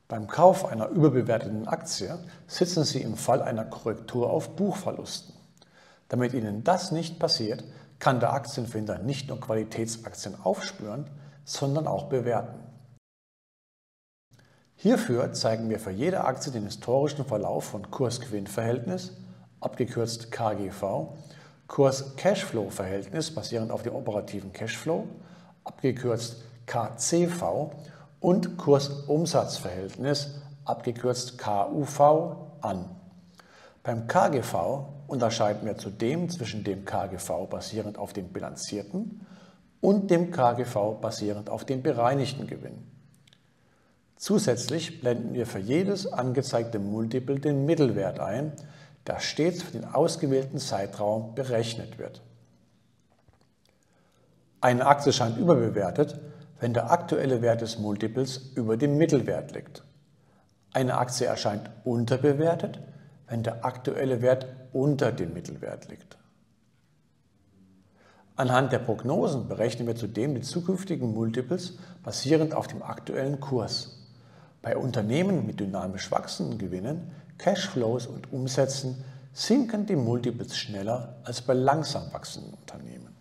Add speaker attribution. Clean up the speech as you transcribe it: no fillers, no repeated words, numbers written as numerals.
Speaker 1: Beim Kauf einer überbewerteten Aktie sitzen Sie im Fall einer Korrektur auf Buchverlusten. Damit Ihnen das nicht passiert, kann der Aktienfinder nicht nur Qualitätsaktien aufspüren, sondern auch bewerten. Hierfür zeigen wir für jede Aktie den historischen Verlauf von Kurs-Gewinn-Verhältnis, abgekürzt KGV, Kurs-Cashflow-Verhältnis basierend auf dem operativen Cashflow, abgekürzt KCV und Kurs-Umsatz-Verhältnis, abgekürzt KUV, an. Beim KGV unterscheiden wir zudem zwischen dem KGV basierend auf dem bilanzierten und dem KGV basierend auf dem bereinigten Gewinn. Zusätzlich blenden wir für jedes angezeigte Multiple den Mittelwert ein, der stets für den ausgewählten Zeitraum berechnet wird. Eine Aktie scheint überbewertet, wenn der aktuelle Wert des Multiples über dem Mittelwert liegt. Eine Aktie erscheint unterbewertet, wenn der aktuelle Wert unter dem Mittelwert liegt. Anhand der Prognosen berechnen wir zudem die zukünftigen Multiples basierend auf dem aktuellen Kurs. Bei Unternehmen mit dynamisch wachsenden Gewinnen, Cashflows und Umsätzen sinken die Multiples schneller als bei langsam wachsenden Unternehmen.